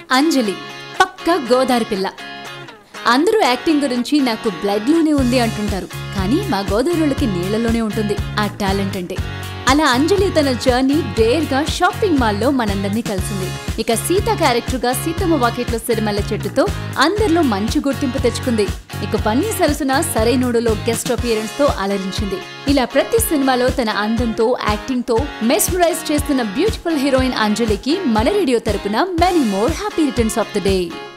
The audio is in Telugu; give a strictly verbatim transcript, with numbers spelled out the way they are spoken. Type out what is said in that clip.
అంజలి పక్కా గోదారి పిల్ల. అందరూ యాక్టింగ్ గురించి నాకు బ్లడ్ లోనే ఉంది అంటుంటారు, కానీ మా గోదావరికి నీళ్లలోనే ఉంటుంది ఆ టాలెంట్ అంటే. అలా అంజలి తన జర్నీ డేర్ గా షాపింగ్ మాల్ లో మనందరినీ కలిసింది. ఇక సీత క్యారెక్టర్ గా సీతమ్మ వాకిట్లో సిరిమల్ల చెట్టుతో అందరిలో మంచి గుర్తింపు తెచ్చుకుంది. ఇక పన్నీ సరసన సరైనోడులో గెస్ట్ అపియరెన్స్ తో అలరించింది. ఇలా ప్రతి సినిమాలో తన అందంతో యాక్టింగ్ తో మెస్మరైజ్ చేస్తున్న బ్యూటిఫుల్ హీరోయిన్ అంజలికి మన రేడియో తరపున many more happy returns of the day.